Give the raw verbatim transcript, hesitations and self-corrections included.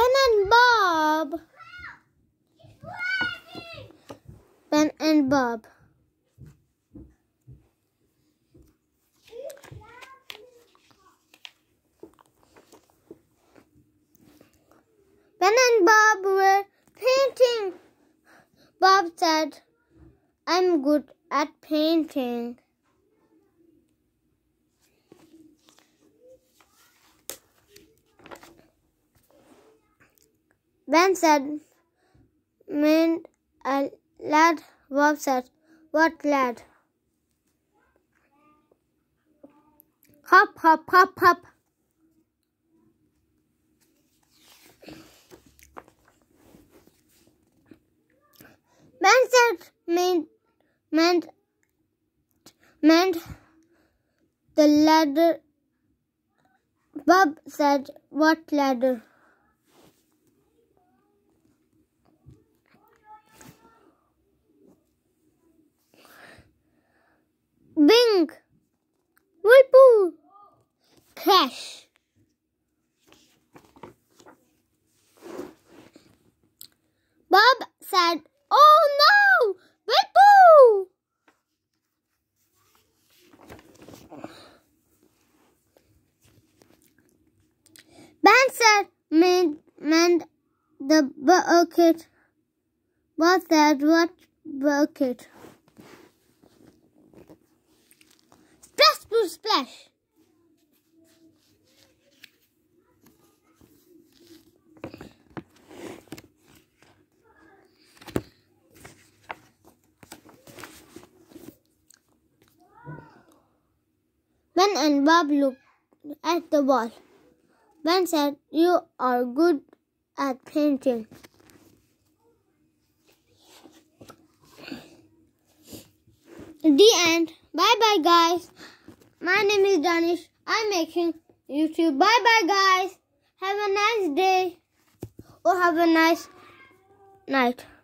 Ben and Bob. Ben and Bob. Ben and Bob were painting. Bob said, "I'm good at painting." Ben said, "Meant a lad." Bob said, "What lad?" Hop, hop, hop, hop. Ben said, meant, meant, meant the ladder. Bob said, "What ladder?" Bing! Whirlpool! Crash! Bob said, "Oh no! Whirlpool!" Ben said, meant, meant the bucket. Bob said, "What bucket?" Splash, splash, splash. Ben and Bob looked at the wall. Ben said, "You are good at painting." The end. Bye bye, guys. My name is Danish. I'm making YouTube. Bye bye, guys. Have a nice day or have a nice night.